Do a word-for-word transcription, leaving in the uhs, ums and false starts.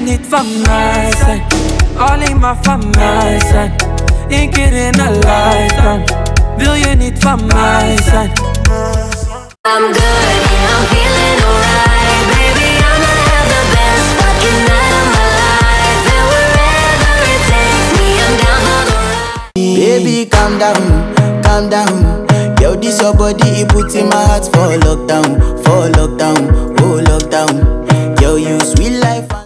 niet van mij zijn? Alleen maar van mij zijn. Eén keer in een lifetime. Wil je niet van mij zijn? I'm good, yeah, I'm feeling alright. Baby, I'ma have the best fucking night of my life. And wherever it takes me, I'm down for the ride. Baby, calm down, calm down. Yo, this your body, it puts in my heart for lockdown, for lockdown, oh lockdown. Yo, you sweet life.